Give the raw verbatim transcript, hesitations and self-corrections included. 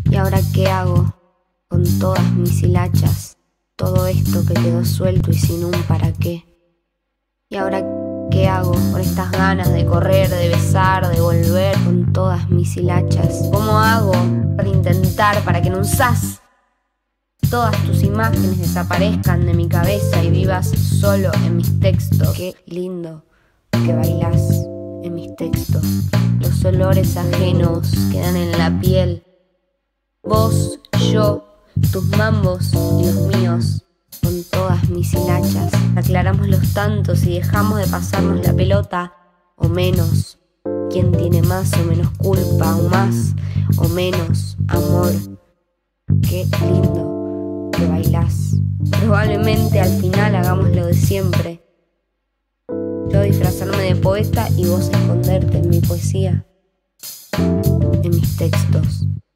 ¿Y ahora qué hago con todas mis hilachas? Todo esto que quedó suelto y sin un para qué. ¿Y ahora qué hago con estas ganas de correr, de besar, de volver con todas mis hilachas? ¿Cómo hago para intentar, para que en un zas todas tus imágenes desaparezcan de mi cabeza y vivas solo en mis textos? Qué lindo que bailás en mis textos. Los olores ajenos quedan en la piel. Vos, yo, tus mambos y los míos, con todas mis hilachas. Aclaramos los tantos y dejamos de pasarnos la pelota, o menos. ¿Quién tiene más o menos culpa, o más o menos amor? Qué lindo que bailás. Probablemente al final hagamos lo de siempre. Yo disfrazarme de poeta y vos esconderte en mi poesía, en mis textos.